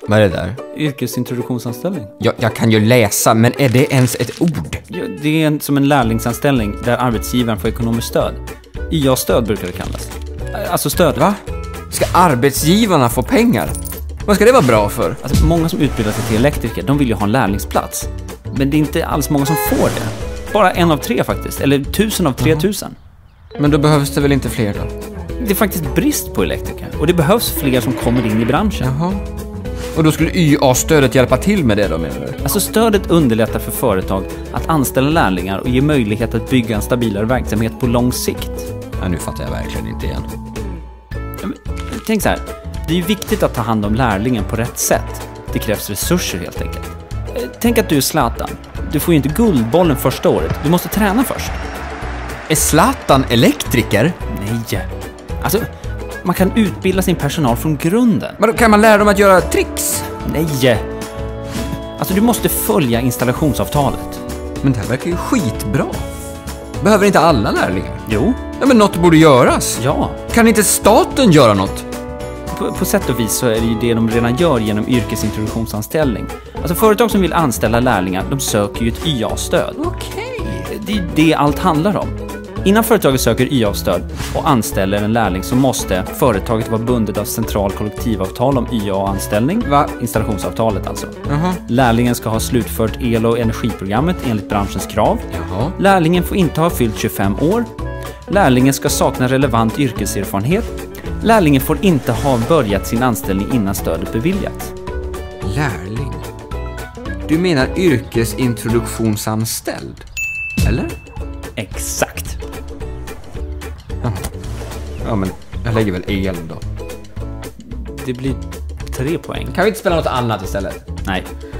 Vad är det där? Yrkesintroduktionsanställning. Jag kan ju läsa, men är det ens ett ord? Ja, det är som en lärlingsanställning där arbetsgivaren får ekonomiskt stöd. IA-stöd brukar det kallas. Alltså stöd. Va? Ska arbetsgivarna få pengar? Vad ska det vara bra för? Alltså, många som utbildar sig till elektriker, de vill ju ha en lärlingsplats. Men det är inte alls många som får det. Bara 1 av 3 faktiskt, eller 1000 av 3000. Men då behövs det väl inte fler då? Det är faktiskt brist på elektriker. Och det behövs fler som kommer in i branschen. Jaha. Och då skulle YA-stödet hjälpa till med det då, menar du? Alltså stödet underlättar för företag att anställa lärlingar och ge möjlighet att bygga en stabilare verksamhet på lång sikt. Ja, nu fattar jag verkligen inte igen. Tänk så här, det är ju viktigt att ta hand om lärlingen på rätt sätt. Det krävs resurser helt enkelt. Tänk att du är Zlatan. Du får ju inte guldbollen första året. Du måste träna först. Är Zlatan elektriker? Nej. Alltså, man kan utbilda sin personal från grunden. Men då kan man lära dem att göra tricks? Nej. Alltså, du måste följa installationsavtalet. Men det här verkar ju skitbra. Behöver inte alla lärlingar? Jo. Ja, men något borde göras. Ja. Kan inte staten göra något? På sätt och vis så är det ju det de redan gör genom yrkesintroduktionsanställning. Alltså företag som vill anställa lärlingar, de söker ju ett YA-stöd. Okej. Det är det allt handlar om. Innan företaget söker YA-stöd och anställer en lärling så måste företaget vara bundet av central kollektivavtal om YA-anställning. Installationsavtalet alltså. Jaha. Lärlingen ska ha slutfört el- och energiprogrammet enligt branschens krav. Jaha. Lärlingen får inte ha fyllt 25 år. Lärlingen ska sakna relevant yrkeserfarenhet. Lärlingen får inte ha börjat sin anställning innan stödet beviljats. Lärling? Du menar yrkesintroduktionsanställd? Eller? Exakt. Ja, men jag lägger väl el då. Det blir 3 poäng. Kan vi inte spela något annat istället? Nej.